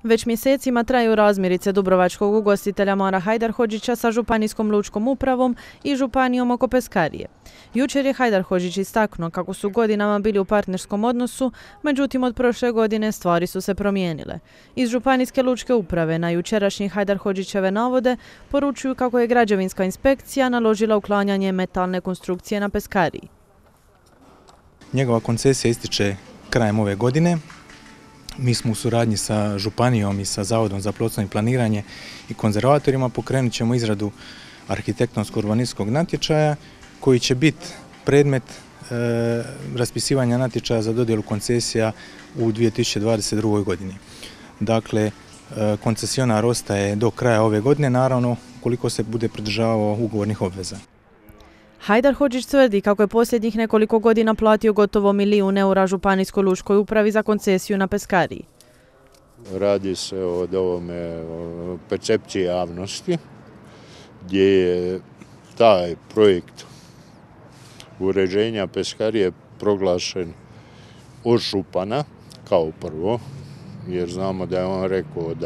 Već mjesecima traju razmirice dubrovačkog ugostitelja Mara Hajdarhodžića sa Županijskom lučkom upravom i županijom oko Peskarije. Jučer je Hajdarhodžić istaknuo kako su godinama bili u partnerskom odnosu, međutim od prošle godine stvari su se promijenile. Iz Županijske lučke uprave na jučerašnji Hajdarhodžićeve navode poručuju kako je građevinska inspekcija naložila uklanjanje metalne konstrukcije na Peskariji. Njegova koncesija ističe krajem ove godine. Mi smo u suradnji sa županijom i sa Zavodom za prostorno planiranje i konzervatorima pokrenut ćemo izradu arhitektonsko-urbanističkog natječaja koji će biti predmet raspisivanja natječaja za dodjelu koncesija u 2022. godini. Dakle, koncesionar ostaje do kraja ove godine, naravno ukoliko se bude pridržavao ugovornih obveza. Hajdarhodžić tvrdi kako je posljednjih nekoliko godina platio gotovo €1.000.000 eura Županijskoj lučkoj upravi za koncesiju na Peskariji. Radi se o ovome percepciji javnosti gdje je taj projekt uređenja Peskarije proglašen od župana kao prvo, jer znamo da je on rekao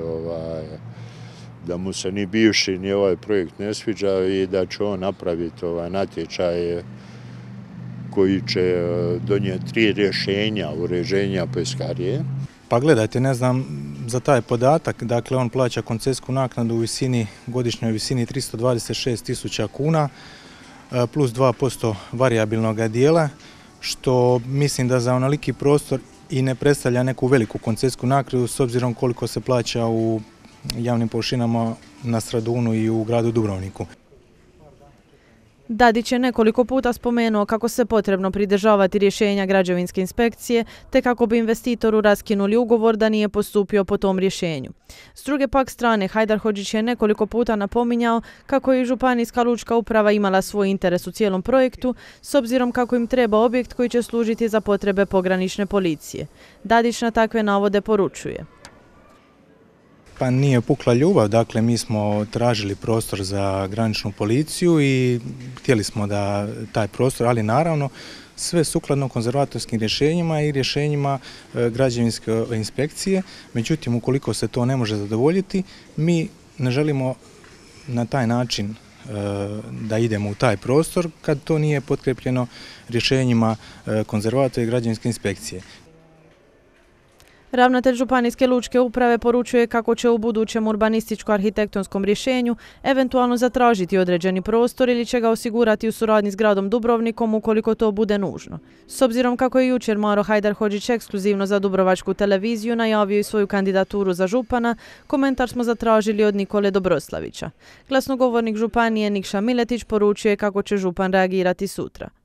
da mu se ni bivši ni ovaj projekt ne sviđa i da će on napraviti natječaj koji će donijeti 3 rješenja uređenja Peskarije. Pa gledajte, ne znam za taj podatak, dakle on plaća koncesijsku naknadu u godišnjoj visini 326.000 kuna plus 2% varijabilnog dijela, što mislim da za onoliki prostor i ne predstavlja neku veliku koncesijsku naknadu s obzirom koliko se plaća u javnim površinama na Stradunu i u gradu Dubrovniku. Dadić je nekoliko puta spomenuo kako se potrebno pridržavati rješenja građevinske inspekcije, te kako bi investitoru raskinuli ugovor da nije postupio po tom rješenju. S druge pak strane, Hajdarhodžić je nekoliko puta napominjao kako je Županijska lučka uprava imala svoj interes u cijelom projektu, s obzirom kako im treba objekt koji će služiti za potrebe pogranične policije. Dadić na takve navode poručuje: Pa nije pukla ljubav, dakle mi smo tražili prostor za graničnu policiju i htjeli smo da taj prostor, ali naravno sve sukladno konzervatorskim rješenjima i rješenjima građevinske inspekcije. Međutim, ukoliko se to ne može zadovoljiti, mi ne želimo na taj način da idemo u taj prostor kad to nije potkrepljeno rješenjima konzervatora i građevinske inspekcije. Ravnatelj Županijske lučke uprave poručuje kako će u budućem urbanističko-arhitektonskom rješenju eventualno zatražiti određeni prostor ili će ga osigurati u suradnji s gradom Dubrovnikom ukoliko to bude nužno. S obzirom kako je jučer Maro Hajdarhodžić ekskluzivno za Dubrovačku televiziju najavio i svoju kandidaturu za župana, komentar smo zatražili od Nikole Dobroslavića. Glasnogovornik županije Nikša Miletić poručuje kako će župan reagirati sutra.